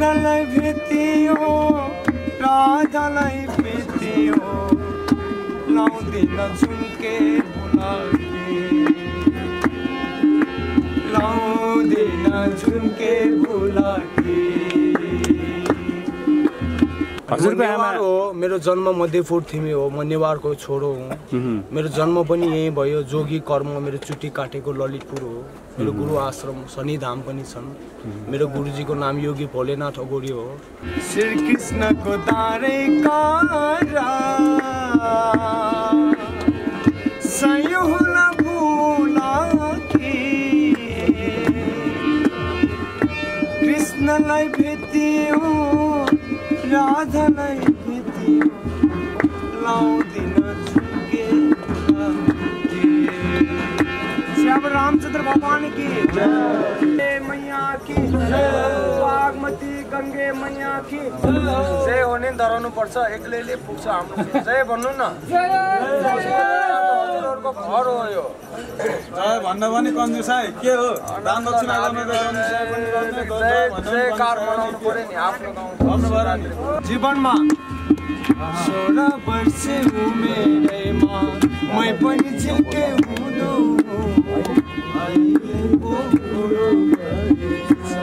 कृष्णलाई भेटियो राधालाई भेटियो लाउँदिन झुम्के बुलाकी लाउँदिन झुम्के बुलाकी हजुरको आमा हो मेरो जन्म मध्यपुर थिमी हो म नेवारको छोरो हुँ मेरो जन्म पनि यही भयो जोगी कर्म मेरो चुटी काटेको ललितपुर हो मेरो गुरु आश्रम शनिधाम पनि छन् मेरो गुरुजीको नाम योगी भोलेनाथ अगोरी हो श्री कृष्णको दारै कारा सयो होला बुलाकी कृष्णलाई भेटियो राधालाई भेटियो लाउँदिन झुम्के बुलाकी श्याम रामचंद्र भगवान की जय मैया की बागमती गंगे मैया की जय होने डराउनु पर्छ एक्लैले पुग्छ हाम्रो जय भन्नु न हजुरहरुको घर हो यो जय भन्न पनि कन्जुसाइ के हो दान दक्षिणा गर्न जय कार बनाउनु पर्यो नि आफ्नो गाउँ जीवनमा 16 वर्ष उमेरैमा मै पनि झिल्के हुँदो अहिलेको बुढो भएछ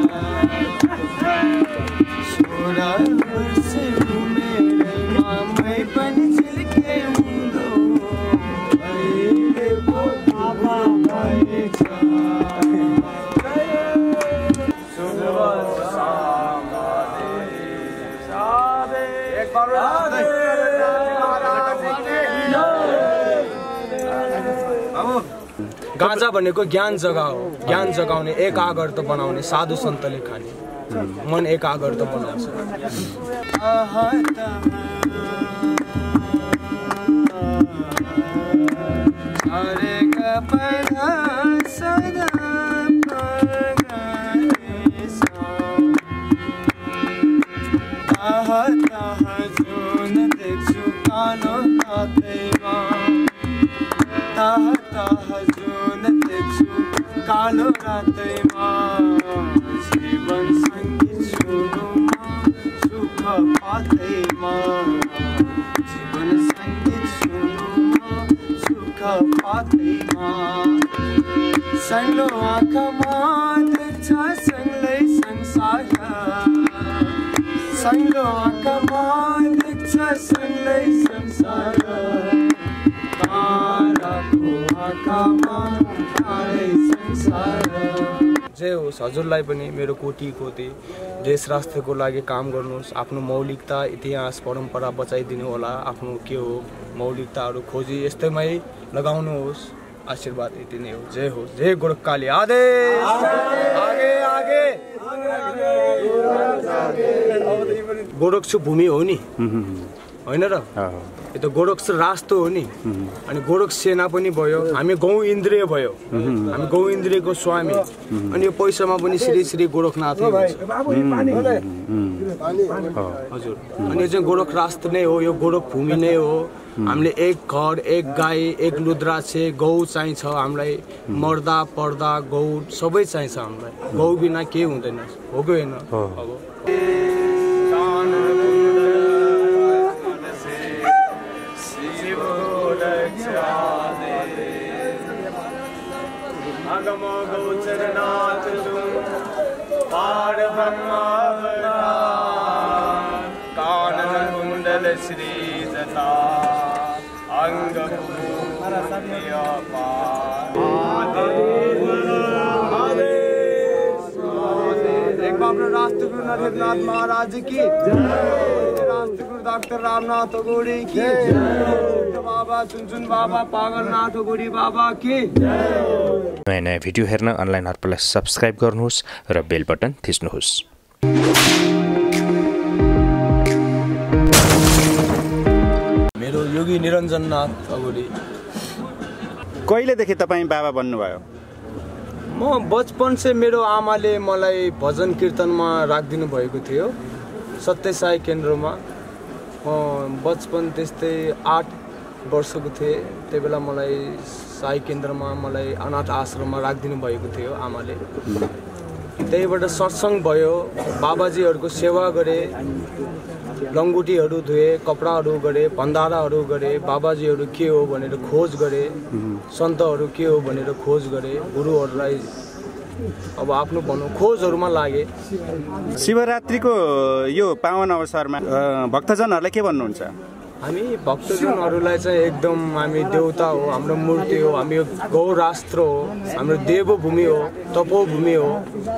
16 वर्ष उमेरैमा मै पनि झिल्के हुँदो अहिलेको बाबा भएछ गाँजा भनेको ज्ञान जगाओ ज्ञान जगाउने एक आगर त बनाउने साधु सन्तले खाने मन एक आगर त बनाउँछ कालो रातैमा जीवन सङ्गीत सुनुमा सुख पातैमा जीवन सङ्गीत सुनुमा सुख पातैमा सङ्लो आँखामा देख्छ सङ्लै संसार सङ्लो आँखामा देख्छ सङ्लै संसार ताराको आँखामा जय होस् हजुरलाई पनि मेरो कोटी कोटी देश राष्ट्रको लागि काम गर्नुहोस् आफ्नो मौलिकता इतिहास परम्परा बचाइदिनु होला आफ्नो के हो मौलिकताहरू खोजी यस्तैमै लगाउनुहोस् आशीर्वाद यति नै हो जय होस् जय गोरखकाली आदेश आगे आगे गोरक्ष भूमि हो नि होइन र यो त गोरक्ष राष्ट्र हो नि अनि गोरक्ष सेना पनि भयो हामी गौ इन्द्रिय भयो हामी गौ इन्द्रियको स्वामी अनि यो पैसामा पनि श्री श्री गोरखनाथ हजुर अनि यो चाहिँ गोरख राष्ट्र नै हो यो गोरख भूमि नै हो हामीले एक घर एक गाई एक रुद्राक्ष गौ चाहिन्छ हामीलाई मर्दा पर्दा गौ सबै चाहिन्छ हामीलाई गौ बिना केही हुँदैन हो कि होइन अब गोचरनाथ पार कानन कुंडल श्री जटा अंग एक बार राष्ट्रगुरु नरेंद्रनाथ महाराज की राष्ट्रगुरु डॉक्टर रामनाथ अगोरी की बाबा चुनचुन बाबा पागलनाथ अगोरी बाबा की नयाँ नयाँ भिडियो हेर्न अनलाइन हर्पललाई सब्स्क्राइब गर्नुहोस् र बेल बटन थिच्नुहोस्। मेरो योगी निरञ्जननाथ अगोरी। कहिलेदेखि तपाईँ बाबा बन्नुभयो? म बचपन से मेरो आमाले मलाई भजन कीर्तनमा राखिदिनु भएको थियो सत्य साई केन्द्रमा। बचपन त्यस्तै 8 वर्षको थिएँ त्यही बेला मलाई साई केन्द्रमा मलाई अनाथ आश्रममा राखिदिनु भएको थियो आमाले। त्यहीबाट सत्सङ्ग भयो, बाबाजीहरूको सेवा गरे, लङ्गुटीहरू धोए, कपडाहरू गरे, भण्डाराहरू गरे, बाबाजीहरू के हो भनेर खोज गरे, सन्तहरू के हो भनेर खोज गरे, गुरुहरूलाई अब आफ्नो भनौँ खोजहरूमा लागे। शिवरात्रिको यो पावन अवसरमा भक्तजनहरूलाई के भन्नुहुन्छ? हामी भक्तजनहरूलाई चाहिँ एकदम हामी देउता हो, हाम्रो मूर्ति हो, हामी गौ राष्ट्र हो, हाम्रो देवभूमि हो, तपोभूमि हो।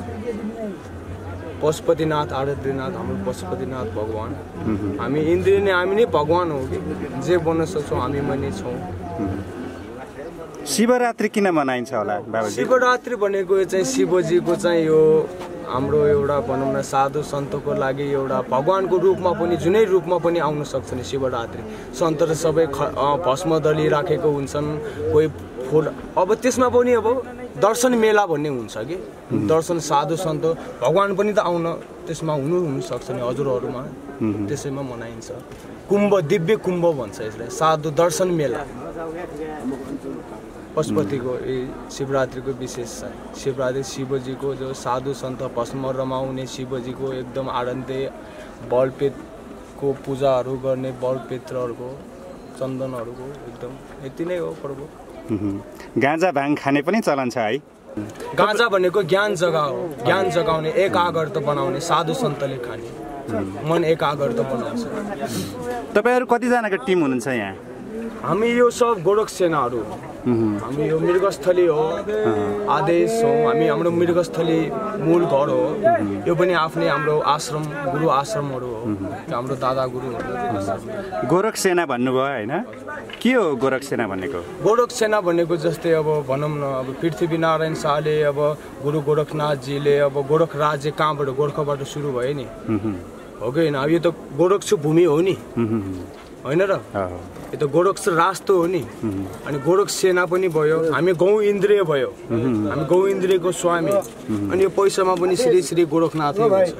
पशुपतिनाथ आराध्यनाथ हाम्रो पशुपतिनाथ भगवान, हामी इन्द्रिय नै हामी नै भगवान हो कि जे बन्न सक्छौँ हामीमा नै छौँ। शिवरात्रि किन मनाइन्छ होला बाबाजी? शिवरात्रि भनेको चाहिँ शिवजीको चाहिँ यो हाम्रो एउटा भनौँ न साधु सन्तको लागि एउटा भगवानको रूपमा पनि जुनै रूपमा पनि आउन सक्छ नि शिवरात्रि। सन्तहरू सबै भस्म दलिराखेको हुन्छन्, कोही फुल अब त्यसमा पनि अब दर्शन मेला भन्ने हुन्छ कि दर्शन साधु सन्त भगवान पनि त आउन त्यसमा हुनसक्छ नि हजुरहरूमा, त्यसैमा मनाइन्छ। कुम्भ दिव्य कुम्भ भन्छ यसलाई, साधु दर्शन मेला पशुपतिको शिवरात्रिको विशेष छ। शिवरात्रि शिवजीको जो साधु सन्त भस्म रमाउने, शिवजीको एकदम आराध्य बलपेटको पूजाहरू गर्ने, बलपेत्रहरूको चन्दनहरूको एकदम यति नै हो पर्व। गाँजा भाङ खाने पनि चलन छ है? गाँजा भनेको ज्ञान जगा हो, ज्ञान जगाउने, एकाग्रत बनाउने, साधु सन्तले खाने, मन एकाग्रत बनाउँछ। तपाईँहरू कतिजनाको टिम हुनुहुन्छ यहाँ? हामी यो सब गोरख सेनाहरू, हामी यो मृगस्थली हो, आदेश हो, हामी हाम्रो मृगस्थली मूल घर हो। यो पनि आफ्नै हाम्रो आश्रम गुरु आश्रमहरू हो, हाम्रो दादा गुरुहरू। गोरख सेना भन्नुभयो होइन? के हो गोरख सेना भनेको? गोरख सेना भनेको जस्तै अब भनौँ न अब पृथ्वीनारायण शाहले अब गुरु गोरखनाथजीले अब गोरख राज्य कहाँबाट गोर्खाबाट सुरु भयो नि, हो कि होइन? अब यो त गोरक्ष भूमि हो नि, होइन र? यो त गोरक्ष राष्ट्र हो नि। अनि गोरख सेना पनि भयो, हामी गौ इन्द्रिय भयो, हामी गौ इन्द्रियको स्वामी। अनि यो पैसामा पनि श्री श्री गोरखनाथ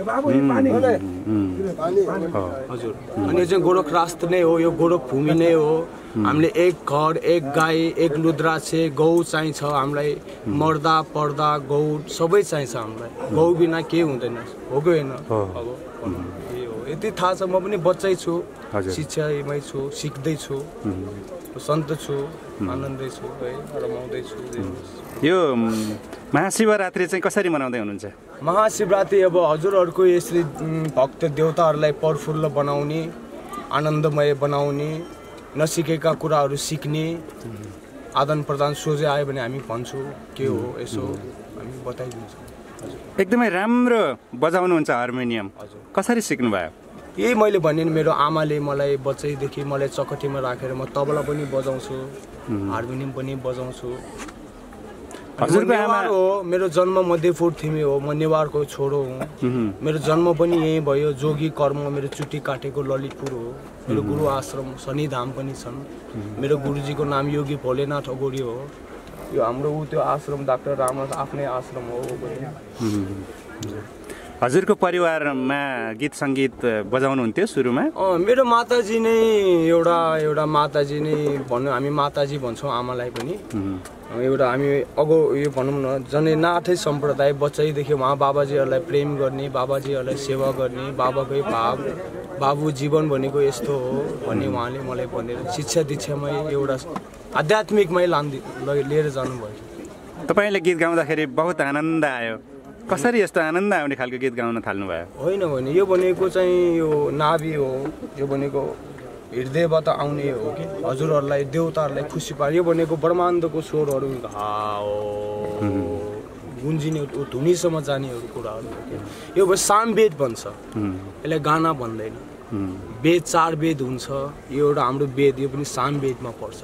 हजुर। अनि यो चाहिँ गोरख राष्ट्र नै हो, यो गोरख भूमि नै हो। हामीले एक घर, एक गाई, एक रुद्राक्ष, गौ चाहिन्छ हामीलाई, मर्दा पर्दा गौ सबै चाहिन्छ हामीलाई। गौ बिना केही हुँदैन, हो कि होइन? अब यति थाहा छ। म पनि बच्चै छु, शिक्षामै छु, सिक्दैछु, सन्त छु, आनन्दै छु है, रमाउँदैछु। यो महाशिवरात्रि चाहिँ कसरी मनाउँदै हुनुहुन्छ? महाशिवरात्रि अब हजुरहरूको यसरी भक्त देवताहरूलाई प्रफुल्ल बनाउने, आनन्दमय बनाउने, नसिकेका कुराहरू सिक्ने, आदान प्रदान सोझै आयो भने हामी भन्छौँ के हो यसो हामी बताइदिन्छौँ। एकदमै राम्रो बजाउनुहुन्छ हार्मोनियम, कसरी सिक्नुभयो? यही मैले भने नि, मेरो आमाले मलाई बच्चैदेखि मलाई चकटीमा राखेर म तबला पनि बजाउँछु, हार्मोनियम पनि बजाउँछु। हजुरको आमा हो, मेरो जन्म मध्यपुर थिमी हो, म नेवारको छोरो हुँ। मेरो जन्म पनि यहीँ भयो, जोगी कर्म मेरो चुटी काटेको ललितपुर हो। मेरो गुरु आश्रम शनिधाम पनि छन्। मेरो गुरुजीको नाम योगी भोलेनाथ अगोरी हो। यो हाम्रो त्यो आश्रम डाक्टर रामनाथ आफ्नै आश्रम हो। हजुरको परिवारमा गीत सङ्गीत बजाउनुहुन्थ्यो सुरुमा? मेरो माताजी नै एउटा माताजी नै भनौँ, हामी माताजी भन्छौँ आमालाई पनि। एउटा हामी यो भनौँ न जनै नाथै सम्प्रदाय, बच्चैदेखि उहाँ बाबाजीहरूलाई प्रेम गर्ने, बाबाजीहरूलाई सेवा गर्ने, बाबाकै भाव, बाबु जीवन भनेको यस्तो हो भन्ने उहाँले मलाई भनेर शिक्षा दीक्षामै एउटा आध्यात्मिकमै लिएर जानुभयो। तपाईँले गीत गाउँदाखेरि बहुत आनन्द आयो, कसरी यस्तो आनन्द आउने खालको गीत गाउन थाल्नुभयो? होइन भने यो भनेको चाहिँ यो नाभि हो, यो भनेको हृदयबाट आउने हो कि हजुरहरूलाई देवताहरूलाई खुसी पार्ने। यो भनेको ब्रह्माण्डको स्वरहरू गुन्जिने धुनीसम्म जानेहरू कुराहरू हो कि। यो भयो सामवेद भन्छ, यसलाई गाना भन्दैन। वेद 4 वेद हुन्छ, यो एउटा हाम्रो वेद, यो पनि सामवेदमा पर्छ।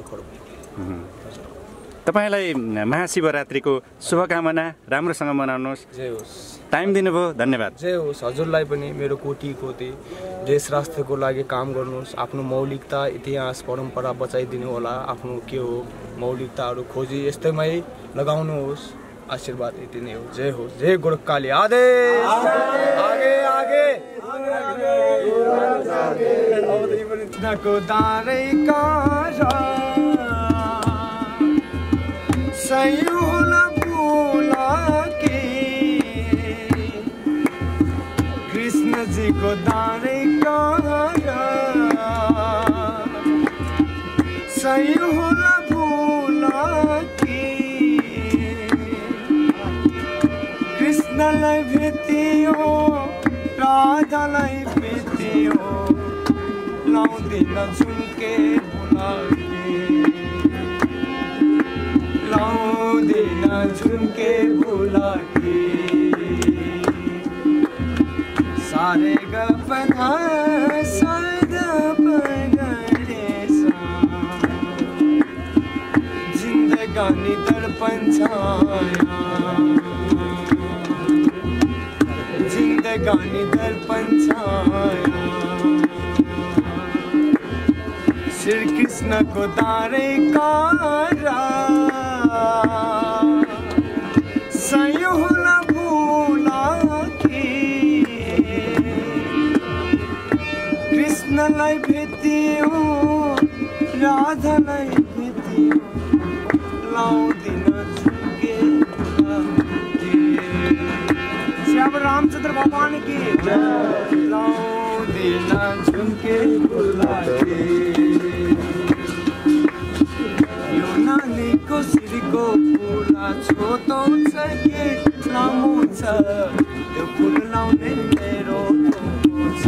तपाईँलाई महाशिवरात्रिको शुभकामना, राम्रोसँग मनाउनुहोस्। जय होस्। टाइम दिनुभयो, धन्यवाद। जय होस्। हजुरलाई पनि मेरो कोटि कोटि देश राष्ट्रको लागि काम गर्नुहोस्। आफ्नो मौलिकता, इतिहास, परम्परा बचाइदिनु होला। आफ्नो के हो मौलिकताहरू खोजी यस्तैमै लगाउनुहोस्। आशीर्वाद यति नै हो। जय होस्। जय गोरखकाली। आदेश आगे आगे नको दारै काजा सयुल बुला के कृष्णजीको दारै कहाँ सही होला भुला कि कृष्णलाई भेटियो राधालाई भेटियो लाउँदिन झुम्के भुला लाउँदिन झुम्के भुला सारे गपना सदा पगरे सा जिंदगानी दर्पण छाया जिंदगानी दर्पण छाया श्री कृष्ण को दारे कारा सयो होला भूला कि कृष्णलाई भेटियो राधालाई भेटियो लाउँदिन झुके श्याम रामचंद्र भगवान की लाउँदिन झुके यो नानीको श्रीको फुला छोटो छ कि लामो छ त्यो फुल लाउने मेरो छ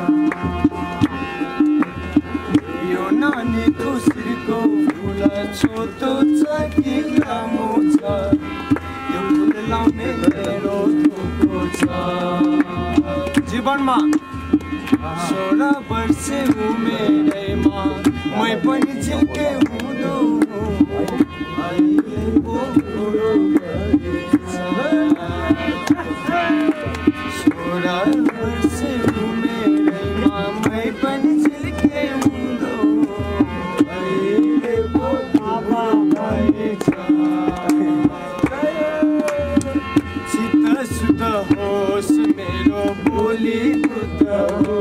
यो नानीको श्रीको फुला छोटो छ कि लामो छ त्यो फुल लाउने मेरो छ जीवनमा 16 वर्ष उमेरैमा मै पनि झिल्के हुँदो अहिलेको कुरो गरेछ 16 वर्ष उमेरैमा मै पनि झिल्के हुँदो अहिलेको आमा भएछ चित्त शुद्ध होस् मेरो बोली बुद्ध हो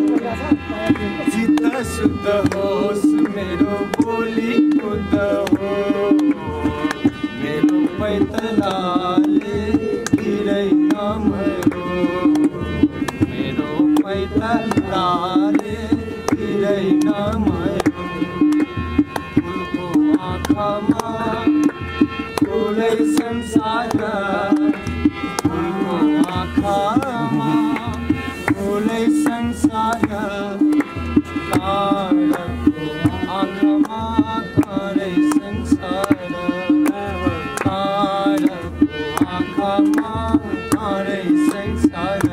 चित्त शुद्ध होस् मेरो बोली बुद्ध हो मेरो पैतलाले गिरै नमरो मेरो पैतलाले गिरै नमरो फुलको आँखामा फुलै संसार फुलको आँखामा फुलै संसार ताराको आँखामा तारै संसार ताराको आँखामा तारै संसार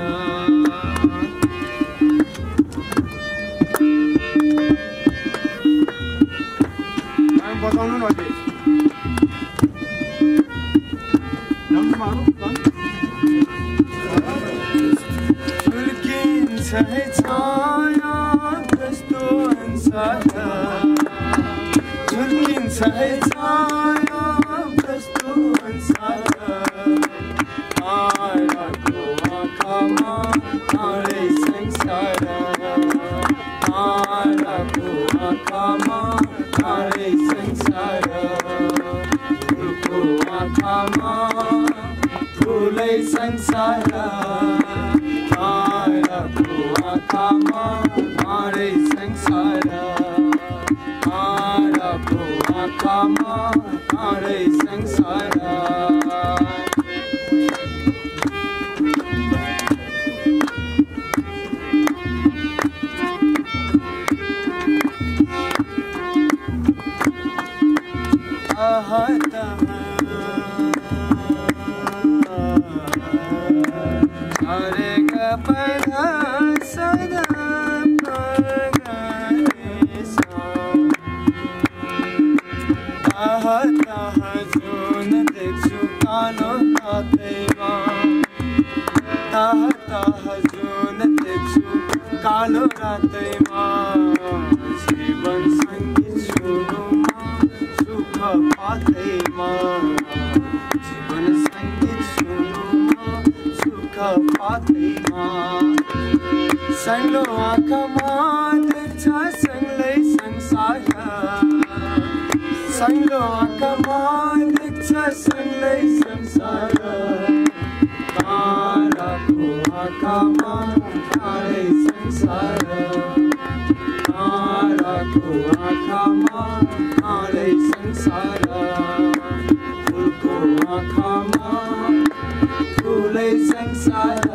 बताउनु न झुल्किन्छ है छाया कस्तो अंसार झुल्किन्छ है छाया कस्तो अंसार ताराको आँखामा तारै संसार ताराको आँखामा तारै संसार फुलको आँखामा फुलै संसार ताराको आँखामा तारै संसार ताराको आँखामा तारै संसार अरे गपना सदा पगरे सा ताहा जुन देख्छु कालो रातैमा ताहा जुन देख्छु कालो रातैमा जीवन सङ्गीत सुनुमा सुख पातैमा जीवन सङ्गीत सुनुमा सुख पातैमा सङ्लो आँखामा देख्छ सँगै संसार सङ्लो आँखामा देख्छ सँगै संसार ताराको आँखा आँखामा टाढै संसार ताराको आँखामा टाढै संसार फुलको आँखामा ठुलै संसार